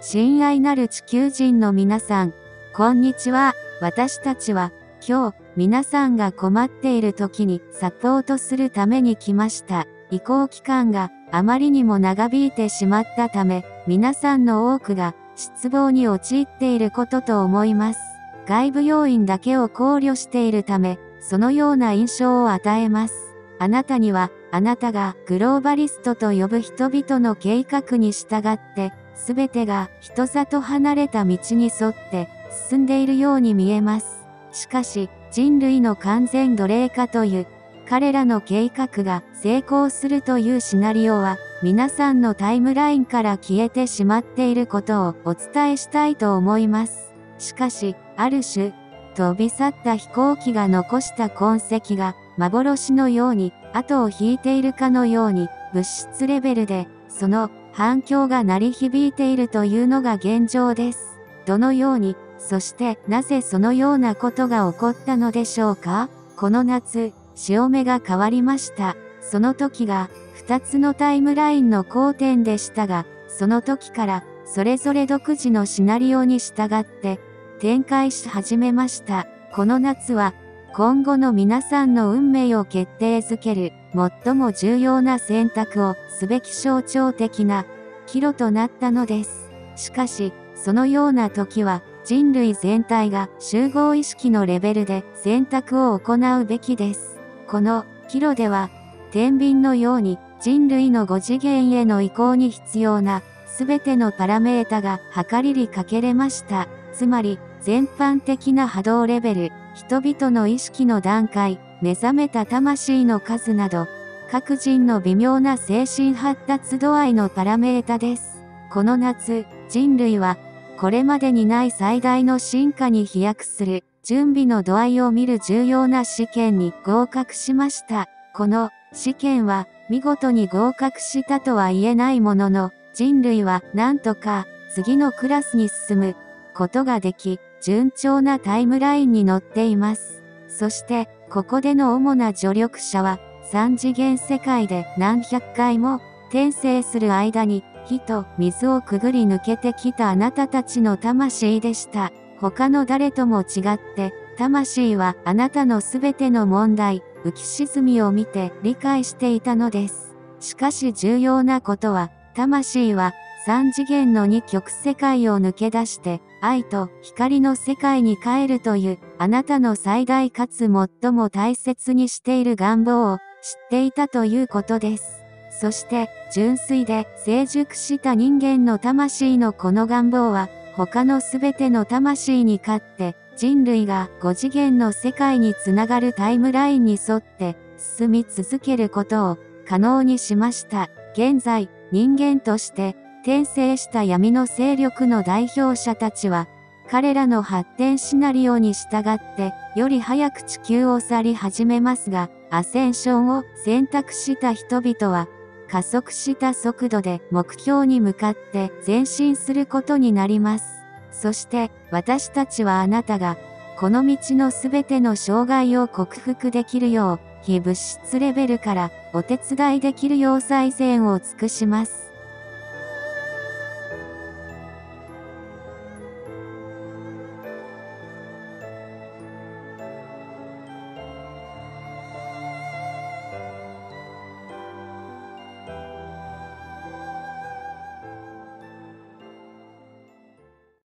親愛なる地球人の皆さん、こんにちは。私たちは、今日、皆さんが困っている時にサポートするために来ました。移行期間があまりにも長引いてしまったため、皆さんの多くが失望に陥っていることと思います。外部要因だけを考慮しているため、そのような印象を与えます。あなたには、あなたがグローバリストと呼ぶ人々の計画に従って、すべてが人里離れた道に沿って進んでいるように見えます。しかし、人類の完全奴隷化という、彼らの計画が成功するというシナリオは、皆さんのタイムラインから消えてしまっていることをお伝えしたいと思います。しかし、ある種、飛び去った飛行機が残した痕跡が、幻のように、後を引いているかのように、物質レベルで、その反響が鳴り響いているというのが現状です。どのように、そしてなぜそのようなことが起こったのでしょうか？この夏、潮目が変わりました。その時が、2つのタイムラインの交点でしたが、その時から、それぞれ独自のシナリオに従って、展開し始めました。この夏は、今後の皆さんの運命を決定づける、最も重要な選択をすべき象徴的な、岐路となったのです。しかし、そのような時は、人類全体が集合意識のレベルで選択を行うべきです。この岐路では、天秤のように人類の5次元への移行に必要なすべてのパラメータが測りかけれました。つまり、全般的な波動レベル、人々の意識の段階、目覚めた魂の数など、各人の微妙な精神発達度合いのパラメータです。この夏、人類は、これまでにない最大の進化に飛躍する、準備の度合いを見る重要な試験に合格しました。この試験は、見事に合格したとは言えないものの、人類はなんとか次のクラスに進むことができ、順調なタイムラインに乗っています。そして、ここでの主な助力者は、3次元世界で何百回も転生する間に、火と水をくぐり抜けてきたあなたたちの魂でした。他の誰とも違って、魂はあなたのすべての問題、浮き沈みを見て理解していたのです。しかし重要なことは、魂は3次元の二極世界を抜け出して、愛と光の世界に帰るという、あなたの最大かつ最も大切にしている願望を知っていたということです。そして、純粋で成熟した人間の魂のこの願望は、他のすべての魂に勝って、人類が5次元の世界につながるタイムラインに沿って進み続けることを可能にしました。現在、人間として転生した闇の勢力の代表者たちは、彼らの発展シナリオに従って、より早く地球を去り始めますが、アセンションを選択した人々は、加速した速度で目標に向かって前進することになります。そして、私たちはあなたが、この道のすべての障害を克服できるよう、非物質レベルからお手伝いできるよう最善を尽くします。